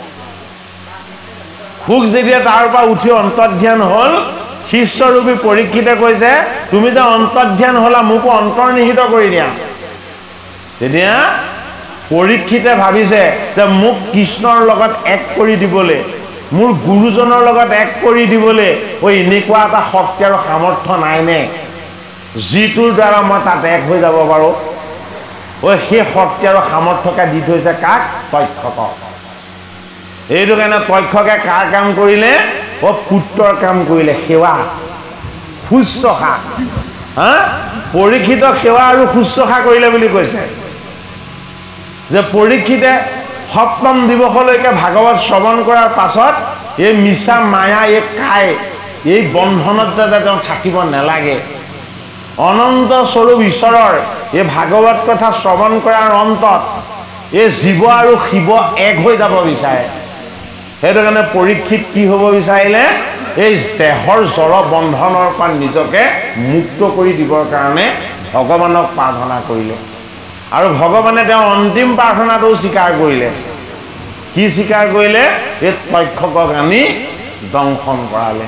Speaker 1: খুক যেতিয়া তাৰ পৰা উঠি অন্তৰ্ধান হল শিষ্যৰূপী পৰীক্ষিতে কৈছে তুমি যে অন্তৰ্ধান হলা মোকো অন্তৰ্নিহিত কৰি দিয়া তেতিয়া পৰীক্ষিতে ভাবিছে যে মোক কৃষ্ণৰ লগত এক কৰি দিবলৈ মোৰ গুৰুজনৰ লগত এক কৰি দিবলৈ ঐ এনেকুৱা এটা শক্তি আৰু সামৰ্থ্য নাইনে যিটোৰ দ্বাৰা মই তাত এক হৈ যাব পাৰোঁ ঐ সেই শক্তি আৰু সামৰ্থ্যকে দি থৈছে কাক তক্ষকক এইটো কাৰণে তক্ষকে কাৰ কাম কৰিলে অ পুত্ৰৰ কাম কৰিলে সেৱা শুশ্ৰূষা হা পৰীক্ষিত সেৱা আৰু শুশ্ৰূষা কৰিলে বুলি কৈছে যে পৰীক্ষিতে সপ্তম দিৱসলৈকে ভাগৱত শ্ৰৱণ কৰাৰ পাছত এই মিছা মায়া এই কাই এই বন্ধনত যাতে তেওঁ থাকিব নালাগে অনন্ত স্বৰূপ ঈশ্বৰৰ এই ভাগৱত কথা শ্ৰৱণ কৰাৰ অন্তত এই জীৱ আৰু শিৱ এক হৈ যাব বিচাৰে সেইটো কাৰণে পৰীক্ষিত কি হ'ব বিচাৰিলে এই দেহৰ জড় বন্ধনৰ পৰা নিজকে মুক্ত কৰি দিবৰ কাৰণে ভগৱানক প্ৰাৰ্থনা কৰিলে আৰু ভগৱানে তেওঁ অন্তিম প্ৰাৰ্থনাটো স্বীকাৰ কৰিলে কি স্বীকাৰ কৰিলে এই তক্ষকক আনি দংশন কৰালে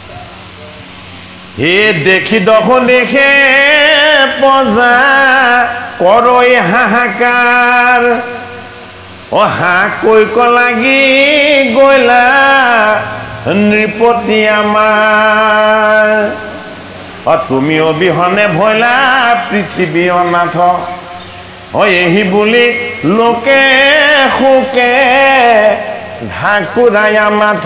Speaker 1: হে দেখি দখ দেখে পজা কৰৈ হাহাকাৰ অ হাঁহ কৈক লাগি গইলা নৃপতি আমাৰ অ তুমি অবিহনে ভৈলা পৃথিৱী অনাথ অ এহি বুলি লোকে শোকে ঢাকুৰায়া মাথ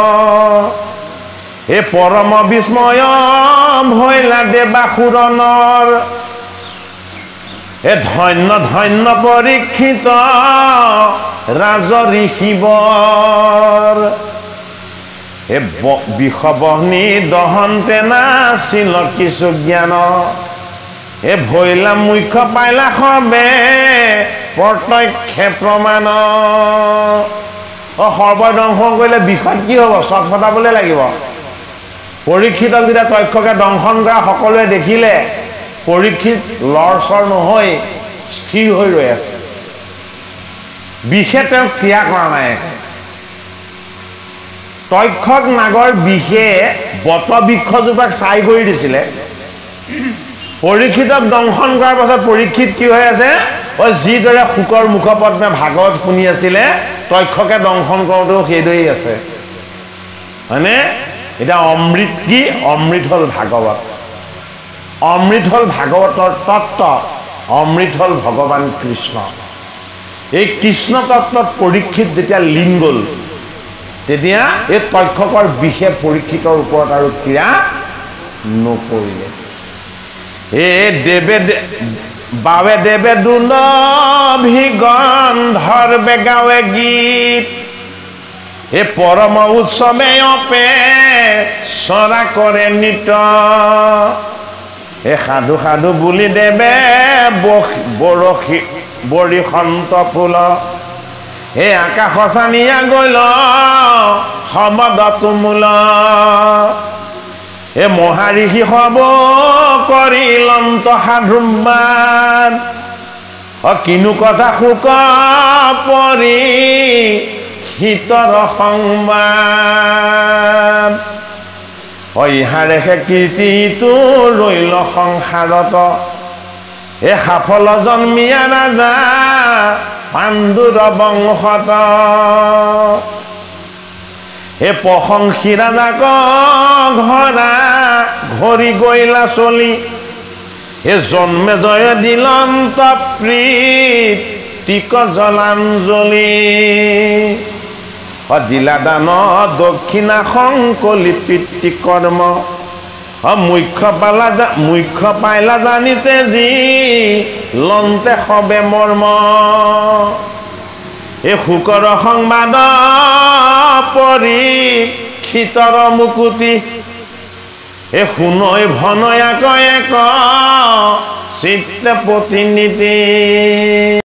Speaker 1: এ পৰম বিস্ময় ভৈলা দেৱাসুৰণৰ এ ধন্য ধন্য পৰীক্ষিত ৰাজ ঋষিবৰ এ বিষবহ্নি দহন্তে নাছিল কিছু জ্ঞান এ ভৈলা মুখ্য পাইলা সবে প্ৰত্যক্ষে প্ৰমাণ অ সৰ্বদংশ কৰিলে বিষত কি হ'ব চট ফটাবলৈ লাগিব পৰীক্ষিতক যেতিয়া তক্ষকে দংশন কৰা সকলোৱে দেখিলে পৰীক্ষিত লৰচৰ নহৈ স্থিৰ হৈ ৰৈ আছে বিষে তেওঁক ক্ৰিয়া কৰা নাই তক্ষক নাগৰ বিষে বট বৃক্ষজোপাক চাই কৰি দিছিলে পৰীক্ষিতক দংশন কৰাৰ পাছত পৰীক্ষিত কি হৈ আছে ঐ যিদৰে শুকৰ মুখপদ্মে ভাগৱত শুনি আছিলে তক্ষকে দংশন কৰোঁতেও সেইদৰেই আছে হয়নে এতিয়া অমৃত কি অমৃত হ'ল ভাগৱত অমৃত হ'ল ভাগৱতৰ তত্ত্ব অমৃত হ'ল ভগৱান কৃষ্ণ এই কৃষ্ণ তত্ত্বত পৰীক্ষিত যেতিয়া লীন গ'ল তেতিয়া এই তক্ষকৰ বিষে পৰীক্ষিতৰ ওপৰত আৰু ক্ৰিয়া নকৰিলে এ দেৱে বাৱে দেৱে দুনভিগন্ধৰ বেগাৱে গীত এ পৰম উৎসৱে অপে চৰা কৰে নিত এ সাধু সাধু বুলি দেৱে বৰশী বৰিসন্ত ফুল এ আকাশ চানিয়া গল সমদ তুমুল এ মহাৰিষি হব কৰিলন্ত সাধুবাদ অ কিনো কথা শোক পৰি হিতৰ সংবাদ অ ইহাৰেহে কীৰ্তিটো ৰৈল সংসাৰত এ সাফল জন্মিয়া ৰাজা পাণ্ডুৰ বংশত এ প্ৰশংসী ৰাজাক ঘৰা ঘৰি গৈলা চলি এ জন্মে জয় দিলন্ত প্ৰীতিক জলাঞ্জলি দিলা দান দক্ষিণা সংকলি পিতৃকৰ্ম মুখ্য পালা মুখ্য পাইলা জানিতে যি লন্তে সবে মৰ্ম এ শুকৰ সংবাদ পৰি ক্ষিতৰ মুকুতি এ শুনৈ ভনয়াক এক চিত্ত প্ৰতিনিধি